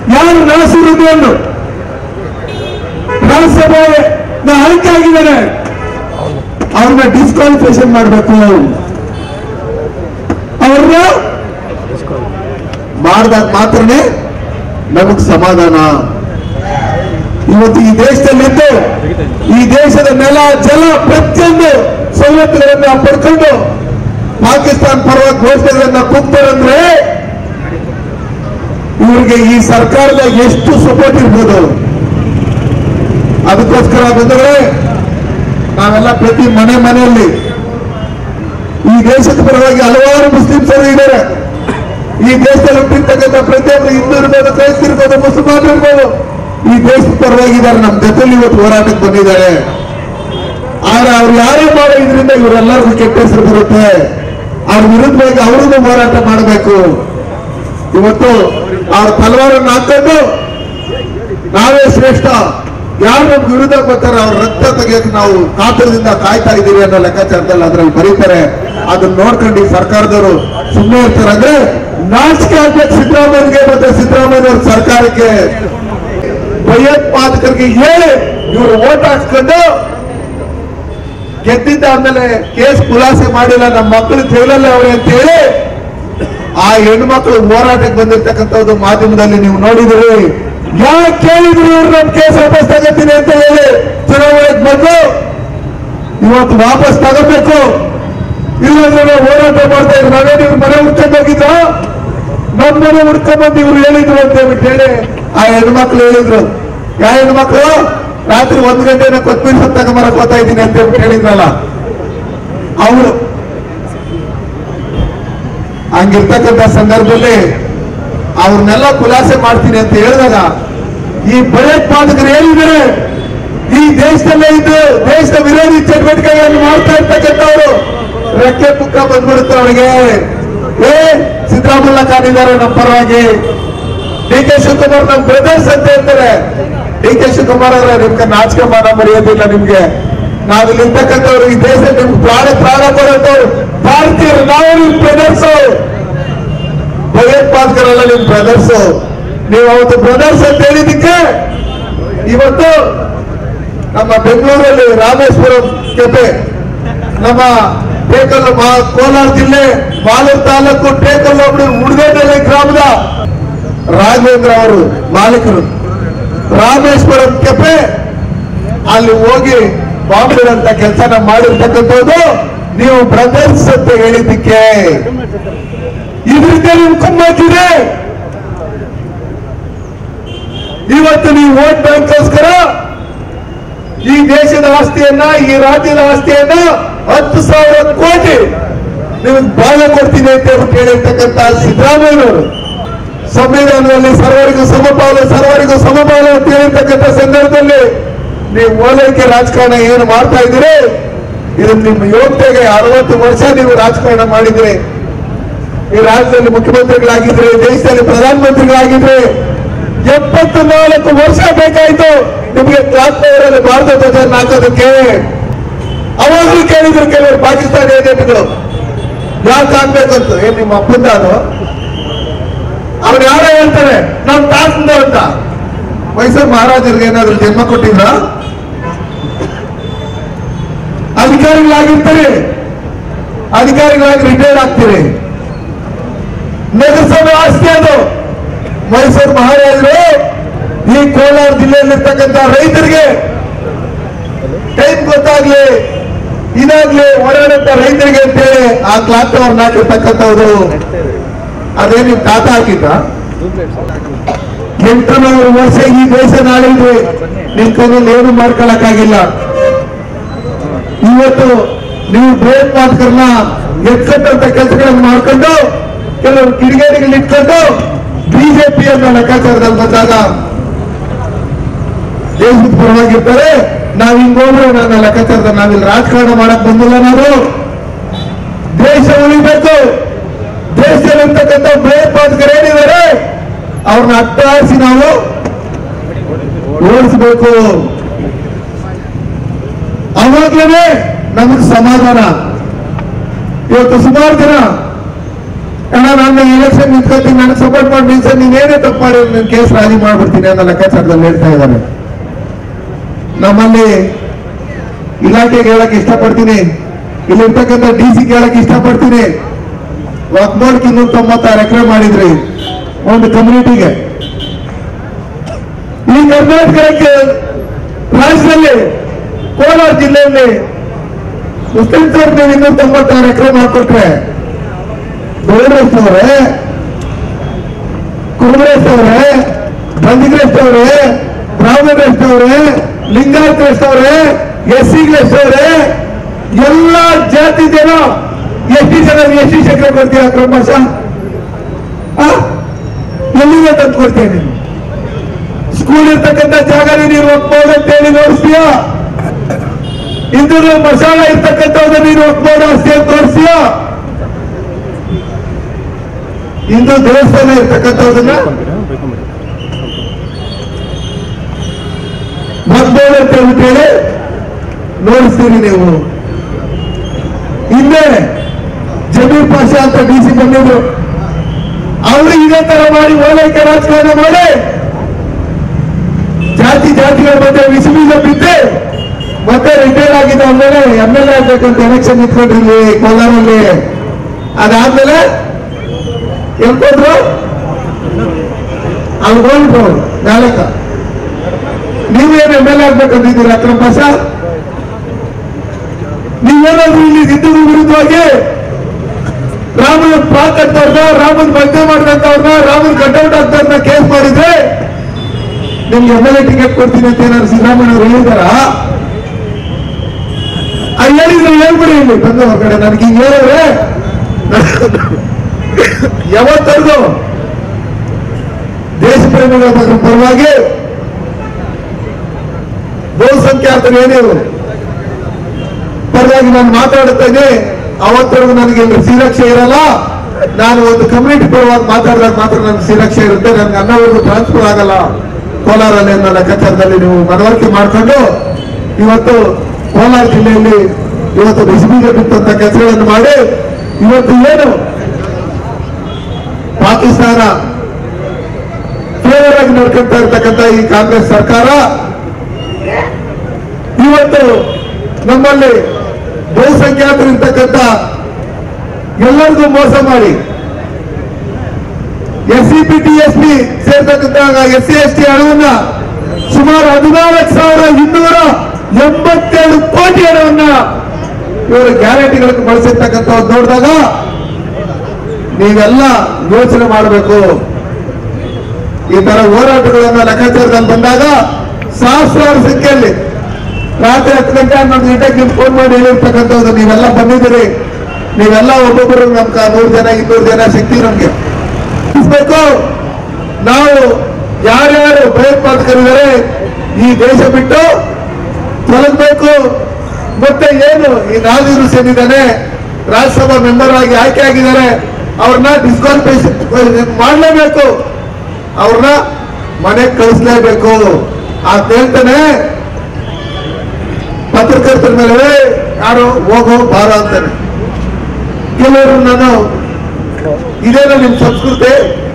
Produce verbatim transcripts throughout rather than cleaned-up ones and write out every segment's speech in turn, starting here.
ಯಾರು ನಾಸಿರುದ್ದನ್ನು ರಾಜ್ಯಸಭೆ ಆಯ್ಕೆ ಆಗಿದ್ದಾರೆ ಅವ್ರನ್ನ ಡಿಸ್ಕ್ವಾಲಿಫಿಕೇಶನ್ ಮಾಡಬೇಕು. ಅವ್ರನ್ನ ಮಾಡಿದಾಗ ಮಾತ್ರನೇ ನಮಗ್ ಸಮಾಧಾನ. ಇವತ್ತು ಈ ದೇಶದಲ್ಲಿದ್ದು ಈ ದೇಶದ ನೆಲ ಜಲ ಪ್ರತಿಯೊಂದು ಸವಲತ್ತುಗಳನ್ನ ಪಡ್ಕೊಂಡು ಪಾಕಿಸ್ತಾನ ಪರವಾಗಿ ಘೋಷಣೆಗಳನ್ನ ಕೂಗ್ತಾರಂದ್ರೆ ಇವ್ರಿಗೆ ಈ ಸರ್ಕಾರದ ಎಷ್ಟು ಸಪೋರ್ಟ್ ಇರ್ಬೋದು. ಅದಕ್ಕೋಸ್ಕರ ಬಂದರೆ ನಾವೆಲ್ಲ ಪ್ರತಿ ಮನೆ ಮನೆಯಲ್ಲಿ ಈ ದೇಶದ ಪರವಾಗಿ ಹಲವಾರು ಮುಸ್ಲಿಮ್ಸರು ಇದ್ದಾರೆ. ಈ ದೇಶದಲ್ಲಿ ಹುಟ್ಟಿರ್ತಕ್ಕಂಥ ಪ್ರತಿಯೊಬ್ಬರು ಹಿಂದೂ ಇರ್ಬೋದು, ಕ್ರೈಸ್ತ ಇರ್ಬೋದು, ಮುಸಲ್ಮಾನ್ ಇರ್ಬೋದು, ಈ ದೇಶದ ಪರವಾಗಿದ್ದಾರೆ, ನಮ್ಮ ಜೊತೆಲಿ ಇವತ್ತು ಹೋರಾಟಕ್ಕೆ ಬಂದಿದ್ದಾರೆ. ಆದ್ರೆ ಅವ್ರು ಯಾರೇ ಮಾಡೋ ಇದರಿಂದ ಇವರೆಲ್ಲರಿಗೂ ಕೆಟ್ಟ ಹೆಸರು ಬರುತ್ತೆ. ಅವ್ರ ವಿರುದ್ಧವಾಗಿ ಅವ್ರಿಗೂ ಹೋರಾಟ ಮಾಡಬೇಕು. ಇವತ್ತು ಅವ್ರ ತಲವಾರನ್ನು ಹಾಕೊಂಡು ನಾವೇ ಶ್ರೇಷ್ಠ, ಯಾರು ನಮ್ ವಿರುದ್ಧ ಬರ್ತಾರೆ ಅವ್ರ ರಕ್ತ ತೆಗಿಯಕ್ಕೆ ನಾವು ಕಾತರದಿಂದ ಕಾಯ್ತಾ ಇದ್ದೀವಿ ಅನ್ನೋ ಲೆಕ್ಕಾಚಾರದಲ್ಲಿ ಅದ್ರಲ್ಲಿ ಬರೀತಾರೆ. ಅದನ್ನ ನೋಡ್ಕೊಂಡು ಈ ಸರ್ಕಾರದವರು ಸುಮ್ಮನೆ ಇರ್ತಾರೆ. ಅಂದ್ರೆ ನಾಚಿಕೆ ಆಗ್ಬೇಕು ಸಿದ್ದರಾಮಯ್ಯಗೆ ಮತ್ತೆ ಸಿದ್ದರಾಮಯ್ಯ ಅವ್ರ ಸರ್ಕಾರಕ್ಕೆ. ಭಯೋತ್ಪಾದಕರಿಗೆ ಹೇಳಿ ಇವರು ಓಟ್ ಹಾಕ್ಸ್ಕೊಂಡು ಗೆದ್ದಿದ್ದ ಆದ್ಮೇಲೆ ಕೇಸ್ ಖುಲಾಸೆ ಮಾಡಿಲ್ಲ, ನಮ್ಮ ಮಕ್ಕಳು ಜೈಲಲ್ಲಿ ಅವ್ರೆ ಅಂತ ಹೇಳಿ ಆ ಹೆಣ್ಮಕ್ಳು ಹೋರಾಟಕ್ಕೆ ಬಂದಿರ್ತಕ್ಕಂಥದ್ದು ಮಾಧ್ಯಮದಲ್ಲಿ ನೀವು ನೋಡಿದಿರಿ. ಯಾಕೆ ಕೇಳಿದ್ರು ಇವ್ರು ನಮ್ ಕೇಸ್ ವಾಪಸ್ ತಗೋತೀನಿ ಅಂತ ಹೇಳಿ ಚುನಾವಣೆಗೆ ಬಂದು ಇವತ್ತು ವಾಪಸ್ ತಗೋಬೇಕು, ಇಲ್ಲಂದ್ರೆ ನಾವು ಹೋರಾಟ ಮಾಡ್ತಾ ಇದ್ರು. ನಾವೇನು ಇವ್ರ ಮನೆ ಹುಡ್ಕೊಂಡು ಹೋಗಿದ್ರ, ನಮ್ಮ ಮನೆ ಹುಡ್ಕೊಂಡ್ ಬಂದು ಇವ್ರು ಹೇಳಿದ್ರು ಅಂತ ಹೇಳ್ಬಿಟ್ಟು ಹೇಳಿ ಆ ಹೆಣ್ಮಕ್ಳು ಹೇಳಿದ್ರು. ಯಾವ ಹೆಣ್ಮಕ್ಳು ರಾತ್ರಿ ಒಂದ್ ಗಂಟೆನ ಕೊತ್ಮೀರಿ ಸೊಪ್ಪು ತಗೊಂಬರಕ್ ಹೋಗ್ತಾ ಇದ್ದೀನಿ ಅಂತ ಹೇಳ್ಬಿಟ್ಟು ಹೇಳಿದ್ರಲ್ಲ ಅವರು. ಹಂಗಿರ್ತಕ್ಕಂಥ ಸಂದರ್ಭದಲ್ಲಿ ಅವ್ರನ್ನೆಲ್ಲ ಖುಲಾಸೆ ಮಾಡ್ತೀನಿ ಅಂತ ಹೇಳಿದಾಗ ಈ ಭಯೋತ್ಪಾದಕರು ಹೇಳಿದರೆ ಈ ದೇಶದಲ್ಲೇ ಇದ್ದು ದೇಶದ ವಿರೋಧಿ ಚಟುವಟಿಕೆಗಳನ್ನು ಮಾಡ್ತಾ ಇರ್ತಕ್ಕಂಥವ್ರು ರೆಕ್ಕೆ ಪುಕ್ಕ ಬಂದ್ಬಿಡುತ್ತೆ ಅವರಿಗೆ. ಏ ಸಿದ್ದರಾಮಯ್ಯ ಕಾಣಿದ್ದಾರೆ ನಮ್ಮ ಪರವಾಗಿ, ಡಿ ಕೆ ಶಿವಕುಮಾರ್ ನಮ್ಮ ಬ್ರದರ್ಸ್ ಅಂತ ಹೇಳ್ತಾರೆ. ಡಿ ಕೆ ಶಿವಕುಮಾರ್ ಅವರ ನಿಮ್ಗೆ ನಾಚಿಕೆ ಮಾನ ಮರೆಯೋದಿಲ್ಲ ನಿಮ್ಗೆ. ನಾವಿಲ್ಲಿ ಇರ್ತಕ್ಕಂಥವ್ರು ಈ ದೇಶದಲ್ಲಿ ನಿಮ್ಗೆ ಪ್ರಾಣ ಪ್ರಾಣ ಕೊಡೋದು ಭಾರತೀಯರು, ನಾವು ನಿಮ್ ಬ್ರದರ್ಸ್, ಭಯೋತ್ಪಾದಕರಲ್ಲ ನಿಮ್ ಬ್ರದರ್ಸ್. ನೀವು ಅವತ್ತು ಬ್ರದರ್ಸ್ ಅಂತ ಹೇಳಿದ್ದಕ್ಕೆ ಇವತ್ತು ನಮ್ಮ ಬೆಂಗಳೂರಲ್ಲಿ ರಾಮೇಶ್ವರಂ ಕೆಪೆ, ನಮ್ಮ ಟೇಕಲ್ಲು ಕೋಲಾರ ಜಿಲ್ಲೆ ಮಾಲೂರು ತಾಲೂಕು ಟೇಕಲ್ಲು ಒಬ್ಬರು ಉಡುಗೆನಹಳ್ಳಿ ಗ್ರಾಮದ ರಾಘವೇಂದ್ರ ಅವರು ಮಾಲೀಕರು ರಾಮೇಶ್ವರಂ ಕೆಪೆ ಅಲ್ಲಿ ಹೋಗಿ ಬಾಂಬಿಡುವಂತ ಕೆಲಸನ ಮಾಡಿರ್ತಕ್ಕಂಥದ್ದು ನೀವು ಬ್ರದರ್ಸ್ ಅಂತ ಹೇಳಿದ್ದಕ್ಕೆ. ಇದರಿಂದ ನೀವು ಕುಮ್ಮಕ್ಕಿದೆ. ಇವತ್ತು ನೀವು ವೋಟ್ ಬ್ಯಾಂಕ್ಗೋಸ್ಕರ ಈ ದೇಶದ ಆಸ್ತಿಯನ್ನ, ಈ ರಾಜ್ಯದ ಆಸ್ತಿಯನ್ನ ಹತ್ತು ಸಾವಿರ ಕೋಟಿ ನಿಮಗೆ ಭಾಗ ಕೊಡ್ತೀನಿ ಅಂತ ಹೇಳಿರ್ತಕ್ಕಂಥ ಸಿದ್ದರಾಮಯ್ಯನವರು ಸಂವಿಧಾನದಲ್ಲಿ ಸರ್ವರಿಗೂ ಸಮಪಾಲು ಸರ್ವರಿಗೂ ಸಮಪಾಲು ಅಂತ ಹೇಳಿರ್ತಕ್ಕಂಥ ಸಂದರ್ಭದಲ್ಲಿ ನೀವು ಓಲೈಕೆ ರಾಜಕಾರಣ ಏನು ಮಾಡ್ತಾ ಇದ್ದೀರಿ, ಇದು ನಿಮ್ಮ ಯೋಗ್ಯತೆಗೆ ಅರವತ್ತು ವರ್ಷ ನೀವು ರಾಜಕಾರಣ ಮಾಡಿದ್ರಿ. ಈ ರಾಜ್ಯದಲ್ಲಿ ಮುಖ್ಯಮಂತ್ರಿಗಳಾಗಿದ್ರೆ, ದೇಶದಲ್ಲಿ ಪ್ರಧಾನಮಂತ್ರಿಗಳಾಗಿದ್ರೆ ಎಪ್ಪತ್ತು ನಾಲ್ಕು ವರ್ಷ ಬೇಕಾಯ್ತು ನಿಮಗೆ ಕ್ರಾಂತಿಯವರಲ್ಲಿ ಭಾರತ ಧ್ವಜ ಹಾಕೋದಕ್ಕೆ. ಅವಾಗಲೂ ಕೇಳಿದ್ರು ಕೆಲವರು ಪಾಕಿಸ್ತಾನಿ ಏಜೆಂಟ್ಗಳು ಯಾಕೆ ಆಗ್ಬೇಕಂತ. ಏನ್ ನಿಮ್ಮ ಅಪ್ಪಂದ ಅದು? ಅವ್ರು ಯಾರೋ ಹೇಳ್ತಾರೆ ನಮ್ ತಾಸಂದ ಅಂತ. ಮೈಸೂರು ಮಹಾರಾಜರಿಗೆ ಏನಾದ್ರು ಜನ್ಮ ಕೊಟ್ಟಿದ್ರ? ಅಧಿಕಾರಿಗಳಾಗಿರ್ತೀರಿ, ಅಧಿಕಾರಿಗಳಾಗಿ ರಿಟೈರ್ಡ್ ಆಗ್ತೀರಿ. ನಗರಸಭೆ ಆಸ್ತಿ ಅದು. ಮೈಸೂರು ಮಹಾರಾಜರು ಈ ಕೋಲಾರ ಜಿಲ್ಲೆಯಲ್ಲಿರ್ತಕ್ಕಂಥ ರೈತರಿಗೆ ಟೈಮ್ ಗೊತ್ತಾಗ್ಲಿ ಇದಾಗ್ಲಿ ಓಡಾಡಂತ ರೈತರಿಗೆ ಅಂತೇಳಿ ಆ ಕ್ಲಾತ್ ಅವ್ರನ್ನ ಹಾಕಿರ್ತಕ್ಕಂಥವ್ರು. ಅದೇ ನಿಮ್ ತಾತ ಹಾಕಿದ್ದ. ಎಂಟುನೂರು ವರ್ಷ ಈ ದೇಶ ನಾಳಿದ್ವಿ, ನಿಮ್ ಕೈಯಲ್ಲಿ ಏನು ಮಾಡ್ಕೊಳಕ್ಕಾಗಿಲ್ಲ. ಇವತ್ತು ನೀವು ಭಯೋತ್ಪಾದಕರನ್ನ ಎತ್ಕಟ್ಟಂತ ಕೆಲಸಗಳನ್ನು ಮಾಡ್ಕೊಂಡು ಕೆಲವರು ಕಿಡಿಗೇಡಿಗಳು ಇಟ್ಕೊಂಡು ಬಿಜೆಪಿ ಅನ್ನೋ ಲೆಕ್ಕಾಚಾರದಲ್ಲಿ ಬಂದಾಗ ದೇಶದ ಪರವಾಗಿರ್ತಾರೆ. ನಾವ್ ಹಿಂಗ್ ಹೋದ್ರೆ ನನ್ನ ಲೆಕ್ಕಾಚಾರದಲ್ಲಿ ನಾವಿಲ್ಲಿ ರಾಜಕಾರಣ ಮಾಡಕ್ ಬಂದಿಲ್ಲ. ನಾವು ದೇಶ ಉಳಿಬೇಕು. ದೇಶದಲ್ಲಿರ್ತಕ್ಕಂಥ ಭಯೋತ್ಪಾದಕರು ಏನಿದ್ದಾರೆ ಅವ್ರನ್ನ ಅಟ್ಟಾಡಿಸಿ ನಾವು ಓಡಿಸಬೇಕು. ಅವಾಗ್ಲೇ ನಮಗ್ ಸಮಾಧಾನ. ಇವತ್ತು ಸುಮಾರು ಜನ ಅಣ್ಣ ನಾನು ಎಲೆಕ್ಷನ್ ನಿಂತ್ಕೊತೀನಿ, ನನಗೆ ಸಪೋರ್ಟ್ ಮಾಡಿ ಸರ್, ನೀವೇನೇ ತಪ್ಪು ಮಾಡಿ ನನ್ನ ಕೇಸ್ ರಾಜಿ ಮಾಡ್ಬಿಡ್ತೀನಿ ಅನ್ನೋ ಲೆಕ್ಕಾಚಾರದಲ್ಲಿ ಹೇಳ್ತಾ ಇದ್ದಾರೆ. ನಮ್ಮಲ್ಲಿ ಇಲಾಖೆಗೆ ಹೇಳಕ್ ಇಷ್ಟಪಡ್ತೀನಿ, ಇಲ್ಲಿರ್ತಕ್ಕಂಥ ಡಿ ಸಿ ಹೇಳಕ್ ಇಷ್ಟಪಡ್ತೀನಿ. ವಕ್ಬೋರ್ಡ್ಗೆ ಇನ್ನೂರ ತೊಂಬತ್ತಾರು ಎಕರೆ ಮಾಡಿದ್ರಿ ಒಂದು ಕಮ್ಯುನಿಟಿಗೆ. ಈ ಕರ್ನಾಟಕಕ್ಕೆ ರಾಜ್ಯದಲ್ಲಿ ಕೋಲಾರ ಜಿಲ್ಲೆಯಲ್ಲಿ ಮುಸ್ಲಿಂ ನೀವು ಇನ್ನೂರ ತೊಂಬತ್ತಾರು ಎಕರೆ ಮಾಡಿಕೊಟ್ರೆ ಗೌಡ್ರಷ್ಟವ್ರೆ, ಕುರುಬರಷ್ಟವ್ರೆ, ಬಂದಿಗ್ರಷ್ಟವ್ರೆ, ಬ್ರಾಹ್ಮಣರಷ್ಟವ್ರೆ, ಲಿಂಗಾಯತರಷ್ಟವ್ರೆ, ಎಸ್ ಸಿಗಳಷ್ಟವ್ರೆ, ಎಲ್ಲ ಜಾತಿ ಜನ ಎಷ್ಟು ಜನ ಎಷ್ಟು ಎಕರೆ ಕೊಡ್ತೀಯ ಕ್ರಮಶ? ಎಲ್ಲಿಗೆ ತಂದು ಕೊಡ್ತೀಯ ನೀನು? ಸ್ಕೂಲ್ ಇರ್ತಕ್ಕಂಥ ಜಾಗನೇ ನೀನು ಒಪ್ಬೋದು ಅಂತ ಹೇಳಿ ನೋಡಿಸ್ತೀಯ? ಹಿಂದೂ ಮಸಾಲ ಇರ್ತಕ್ಕಂಥದ್ದು ನೀನು ಒಪ್ಬೋದು ಆಸ್ತಿ ಅಂತ ತೋರಿಸ್ತೀಯ? ಹಿಂದೂ ದೇವಸ್ಥಾನ ಇರ್ತಕ್ಕಂಥದನ್ನ ಒಪ್ಬೋದು ಅಂತ ಹೇಳ್ಬಿಟ್ಟೇಳಿ ನೋಡಿಸ್ತೀರಿ ನೀವು. ಹಿಂದೆ ಜಮೀರ್ ಪಾಷಾ ಅಂತ ಡಿ ಸಿ ಬಂದಿದ್ರು, ಅವರು ಇದೇ ತರ ಮಾಡಿ ಓಲೈಕೆ ರಾಜಕಾರಣ ಮಾಡಿ ಜಾತಿ ಜಾತಿಗಳ ಮಧ್ಯೆ ವಿಷಬೀಜ ಬಿದ್ದೆ ಮತ್ತೆ ರಿಟೈರ್ ಆಗಿದ್ದ ಆದ್ಮೇಲೆ ಎಂ ಎಲ್ ಎ ಆಗ್ಬೇಕಂತ ಎಲೆಕ್ಷನ್ ನಿಂತ್ಕೊಂಡಿರ್ಲಿ ಕೋಲಾರಲ್ಲಿ. ಅದಾದ್ಮೇಲೆ ಹೇಳ್ಕೊಂಡ್ರು ಅವ್ರು ಹೋಗ್ಬಿಟ್ರು ನಾಲ್ಕ. ನೀವೇನು ಎಂ ಎಲ್ ಎ ಆಗ್ಬೇಕಂತಿದ್ದೀರಾ ಅಕ್ರಮ್ ಪಾಷಾ? ನೀವೇನಾದ್ರೂ ಇಲ್ಲಿ ಹಿಂದೂಗಳ ವಿರುದ್ಧವಾಗಿ ರಾಮನ ಪಾಕ್ ಅಂತವ್ರನ್ನ, ರಾಮನ್ ಬಂಧೆ ಮಾಡಿದಂತವ್ರನ್ನ, ರಾಮನ್ ಕಟ್ಔಟ್ ಆಗ್ತವ್ರನ್ನ ಕೇಸ್ ಮಾಡಿದ್ರೆ ನಿಮ್ಗೆ ಎಂ ಎಲ್ ಎ ಟಿಕೆಟ್ ಕೊಡ್ತೀನಿ ಅಂತ ಏನಾದ್ರು ಸಿದ್ದರಾಮಯ್ಯ ಅವರು ಹೇಳಿದಾರ? ಹೇಳಿದ್ರೆ ಹೇಳ್ಬಿಡಿ ಇಲ್ಲಿ ಬಂದು ಹೊರಗಡೆ. ನನಗೆ ಹಿಂಗೆ ಹೇಳಿದ್ರೆ ಯಾವತ್ತರೆಗೂ ದೇಶ ಪ್ರೇಮಿಗಳ ಪರವಾಗಿ ಬಹುಸಂಖ್ಯಾತರು ಏನೇವು ಪರವಾಗಿ ನಾನು ಮಾತಾಡುತ್ತೇನೆ. ಅವತ್ತರೆಗೂ ನನಗೆ ಶ್ರೀರಕ್ಷೆ ಇರಲ್ಲ. ನಾನು ಒಂದು ಕಮ್ಯುನಿಟಿ ಪರವಾಗಿ ಮಾತಾಡಿದಾಗ ಮಾತ್ರ ನನಗೆ ಶ್ರೀರಕ್ಷೆ ಇರುತ್ತೆ. ನನಗೆ ಅನ್ನವರೆಗೂ ಟ್ರಾನ್ಸ್ಫರ್ ಆಗಲ್ಲ ಕೋಲಾರಲ್ಲಿ ಅನ್ನೋ ಲೆಕ್ಕಾಚಾರದಲ್ಲಿ ನೀವು ಮನವರಿಕೆ ಮಾಡಿಕೊಂಡು ಇವತ್ತು ಕೋಲಾರ ಜಿಲ್ಲೆಯಲ್ಲಿ ಇವತ್ತು ಬಿಸಿಬೀಜ ಬಿತ್ತಂತ ಕೆಲಸಗಳನ್ನು ಮಾಡಿ ಇವತ್ತು ಏನು ಪಾಕಿಸ್ತಾನ ಫೇವರ್ ಆಗಿ ನಡ್ಕೊಳ್ತಾ ಇರ್ತಕ್ಕಂಥ ಈ ಕಾಂಗ್ರೆಸ್ ಸರ್ಕಾರ ಇವತ್ತು ನಮ್ಮಲ್ಲಿ ಬಹುಸಂಖ್ಯಾತರಿರ್ತಕ್ಕಂಥ ಎಲ್ಲರಿಗೂ ಮೋಸ ಮಾಡಿ S C P T S P ಸೇರ್ತಕ್ಕಂಥ ಎಸ್ ಸಿ ಎಸ್ ಟಿ ಹಣವನ್ನ ಸುಮಾರು ಹದಿನಾಲ್ಕು ಸಾವಿರ ಇನ್ನೂರ ಎಂಬತ್ತೇಳು ಕೋಟಿ ಹಣವನ್ನ ಇವರು ಗ್ಯಾರಂಟಿಗಳಿಗೆ ಬಳಸಿರ್ತಕ್ಕಂಥ ನೋಡಿದಾಗ ನೀವೆಲ್ಲ ಯೋಚನೆ ಮಾಡಬೇಕು. ಈ ತರ ಹೋರಾಟಗಳನ್ನ ಲೆಕ್ಕಾಚಾರದಲ್ಲಿ ಬಂದಾಗ ಸಹಸ್ರಾರು ಸಂಖ್ಯೆಯಲ್ಲಿ ರಾತ್ರಿ ಹತ್ತು ಗಂಟೆ ಹನ್ನೊಂದು ಗಂಟೆಗೆ ನೀವು ಫೋನ್ ಮಾಡಿ ಹೇಳಿರ್ತಕ್ಕಂಥದ್ದು ನೀವೆಲ್ಲ ಬಂದಿದ್ದೀರಿ. ನೀವೆಲ್ಲ ಒಬ್ಬೊಬ್ಬರು ನಮ್ಗೆ ನೂರು ಜನ ಇನ್ನೂರು ಜನ ಶಕ್ತಿ ನಮ್ಗೆ ಬೇಕು. ನಾವು ಯಾರ್ಯಾರು ಭಯೋತ್ಪಾದಕರಿದ್ದಾರೆ ಈ ದೇಶ ಬಿಟ್ಟು ತೊಲಗಬೇಕು. ಮತ್ತೆ ಏನು ಈ ನಾಲ್ವರು ಸೇರಿದ್ದಾನೆ ರಾಜ್ಯಸಭಾ ಮೆಂಬರ್ ಆಗಿ ಆಯ್ಕೆ ಆಗಿದ್ದಾರೆ, ಅವ್ರನ್ನ ಡಿಸ್ಕ್ವಾಲಿಫಿಕೇಶನ್ ಮಾಡಲೇಬೇಕು, ಅವ್ರನ್ನ ಮನೆಗೆ ಕಳಿಸ್ಲೇಬೇಕು ಅಂತ ಹೇಳ್ತಾನೆ. ಪತ್ರಕರ್ತರ ಮೇಲೆ ಯಾರು ಹೋಗೋ ಬಾರ ಅಂತಾನೆ. ಕೆಲವರು ನಾನು ಇದೇನೋ ನಿಮ್ ಸಂಸ್ಕೃತಿ,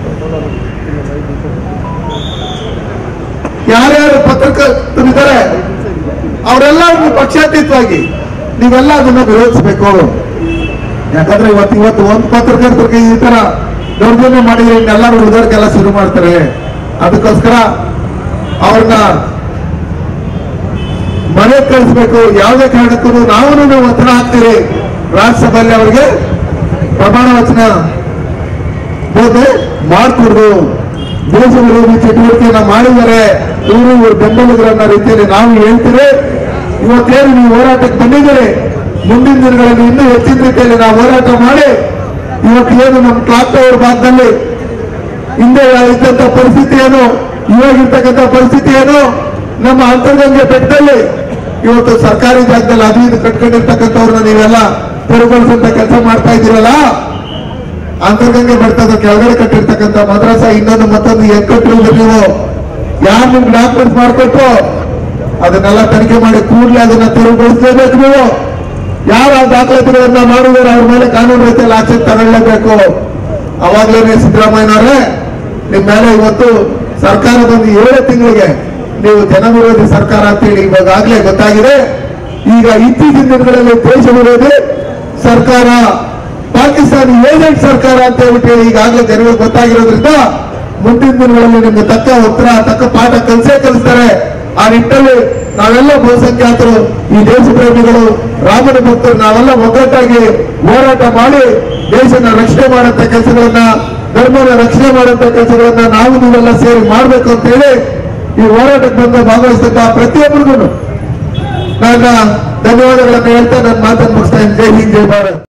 ಯಾರ್ಯಾರು ಪತ್ರಕರ್ತರಿದ್ದಾರೆ ಅವರೆಲ್ಲ ಪಕ್ಷಾತೀತವಾಗಿ ನೀವೆಲ್ಲ ಅದನ್ನ ವಿರೋಧಿಸಬೇಕು. ಯಾಕಂದ್ರೆ ಇವತ್ತು ಇವತ್ತು ಒಂದು ಪತ್ರಕರ್ತರಿಗೆ ಈ ತರ ದೌರ್ಜನ್ಯ ಮಾಡಿದ್ರೆ ಇನ್ನೆಲ್ಲರೂ ಉಳಿದೋರ್ಗೆಲ್ಲ ಶುರು ಮಾಡ್ತಾರೆ. ಅದಕ್ಕೋಸ್ಕರ ಅವ್ರನ್ನ ಮನೆ ಕಳಿಸ್ಬೇಕು. ಯಾವುದೇ ಕಾರಣಕ್ಕೂ ನಾವು ಒತ್ತಡ ಹಾಕ್ತೀವಿ. ರಾಜ್ಯಸಭೆಯಲ್ಲಿ ಅವರಿಗೆ ಪ್ರಮಾಣ ವಚನ ಬೋಧನೆ ಮಾಡಿಕೊಡ್ದು ದೇಶ ವಿರೋಧಿ ಚಟುವಟಿಕೆಯನ್ನ ಮಾಡಿದರೆ ಇವರು ಇವರು ಬೆಂಬಲಿಗರನ್ನ ರೀತಿಯಲ್ಲಿ ನಾವು ಹೇಳ್ತೀವಿ. ಇವತ್ತೇನು ನೀವು ಹೋರಾಟಕ್ಕೆ ಬಂದಿದ್ದೀರಿ, ಮುಂದಿನ ದಿನಗಳಲ್ಲಿ ಇನ್ನೂ ಹೆಚ್ಚಿನ ರೀತಿಯಲ್ಲಿ ನಾವು ಹೋರಾಟ ಮಾಡಿ ಇವತ್ತು ಏನು ನಮ್ಮ ಕ್ಲಾಕ್ ಟವರ್ ಭಾಗದಲ್ಲಿ ಹಿಂದೆ ಇದ್ದಂತ ಪರಿಸ್ಥಿತಿ ಏನು, ಇವಾಗಿರ್ತಕ್ಕಂಥ ಪರಿಸ್ಥಿತಿ ಏನು, ನಮ್ಮ ಅಂತರ್ಗಂಗೆ ಬೆಟ್ಟದಲ್ಲಿ ಇವತ್ತು ಸರ್ಕಾರಿ ಜಾಗದಲ್ಲಿ ಅದು ಇದು ಕಟ್ಕೊಂಡಿರ್ತಕ್ಕಂಥವ್ರನ್ನ ನೀವೆಲ್ಲ ತೆರವುಗೊಳಿಸಂತ ಕೆಲಸ ಮಾಡ್ತಾ ಇದ್ದೀರಲ್ಲ. ಅಂತರ್ಗಂಗೆ ಬೆಟ್ಟದ ಕೆಳಗಡೆ ಕಟ್ಟಿರ್ತಕ್ಕಂಥ ಮದ್ರಾಸ ಇನ್ನೊಂದು ಮತ್ತೊಂದು ಹೆಂಗ್ ಕಟ್ಟಿರೋದು ನೀವು ಯಾರು ನಿಮ್ಗೆ ಡಾಕ್ಯುಮೆಂಟ್ಸ್ ಮಾಡಿಕೊಟ್ಟು ಅದನ್ನೆಲ್ಲ ತನಿಖೆ ಮಾಡಿ ಕೂಡಲೇ ಅದನ್ನ ತೆರವುಗೊಳಿಸಲೇಬೇಕು. ನೀವು ಯಾರು ಆ ದಾಖಲಾತಿಗಳನ್ನ ಮಾಡಿದರೆ ಅವ್ರ ಮೇಲೆ ಕಾನೂನು ರೀತಿಯಲ್ಲಿ ಆಕ್ಷನ್ ತಗೊಳ್ಳೇಬೇಕು. ಅವಾಗ್ಲೇನೆ ಸಿದ್ದರಾಮಯ್ಯನವರೇ ನಿಮ್ ಮೇಲೆ ಇವತ್ತು ಸರ್ಕಾರ ಬಂದು ಏಳು ತಿಂಗಳಿಗೆ ನೀವು ಜನ ವಿರೋಧಿ ಸರ್ಕಾರ ಅಂತೇಳಿ ಇವಾಗಲೇ ಗೊತ್ತಾಗಿದೆ. ಈಗ ಇತ್ತೀಚಿನ ದಿನಗಳಲ್ಲಿ ದೇಶ ವಿರೋಧಿ ಸರ್ಕಾರ, ಪಾಕಿಸ್ತಾನಿ ಏಜೆಂಟ್ ಸರ್ಕಾರ ಅಂತ ಹೇಳ್ಬಿಟ್ಟು ಈಗಾಗಲೇ ಜನರಿಗೆ ಗೊತ್ತಾಗಿರೋದ್ರಿಂದ ಮುಂದಿನ ದಿನಗಳಲ್ಲಿ ನಿಮ್ಗೆ ತಕ್ಕ ಉತ್ತರ, ತಕ್ಕ ಪಾಠ ಕಲಿಸೇ ಕಲಿಸ್ತಾರೆ. ಆ ನಿಟ್ಟಲ್ಲಿ ನಾವೆಲ್ಲ ಬಹುಸಂಖ್ಯಾತರು, ಈ ದೇಶ ಪ್ರೇಮಿಗಳು, ರಾಮನ ಭಕ್ತರು ನಾವೆಲ್ಲ ಒಗ್ಗಟ್ಟಾಗಿ ಹೋರಾಟ ಮಾಡಿ ದೇಶನ ರಕ್ಷಣೆ ಮಾಡುವಂತ ಕೆಲಸಗಳನ್ನ, ಧರ್ಮನ ರಕ್ಷಣೆ ಮಾಡುವಂತ ಕೆಲಸಗಳನ್ನ ನಾವು ನೀವೆಲ್ಲ ಸೇರಿ ಮಾಡ್ಬೇಕು ಅಂತ ಹೇಳಿ ಈ ಹೋರಾಟಕ್ಕೆ ಬಂದ ಭಾಗವಹಿಸಿದ ಪ್ರತಿಯೊಬ್ಬರಿಗೂ ನನ್ನ ಧನ್ಯವಾದಗಳನ್ನು ಹೇಳ್ತಾ ನನ್ನ ಮಾತನ್ನು ಮುಗಿಸ್ತಾ ಇದ್ದೀನಿ. ಜೈ ಹಿಂದ್, ಜೈ ಭಾರತ್.